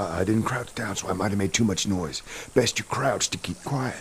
I didn't crouch down, so I might have made too much noise. Best you crouch to keep quiet.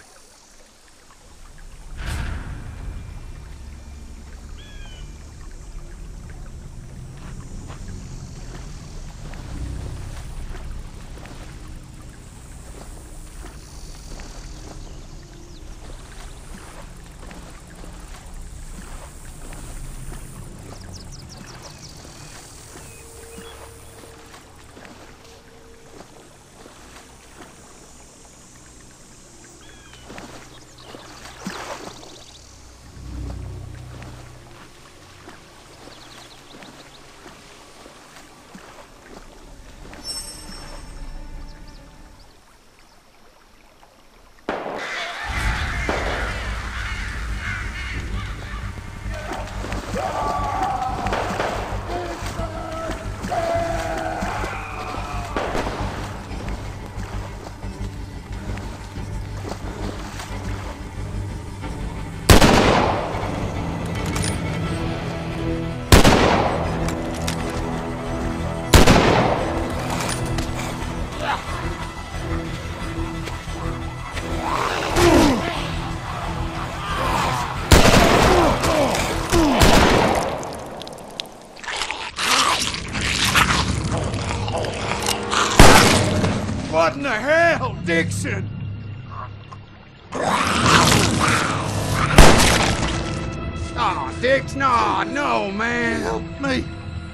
What in the hell, Dixon? Aw, Dix, no, man. Help me.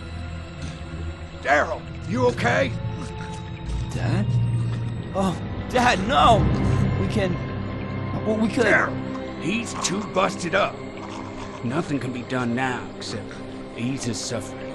Daryl, you okay? Dad? Oh, Dad, no! We can... Well, we could... Daryl, he's too busted up. Nothing can be done now except ease his suffering.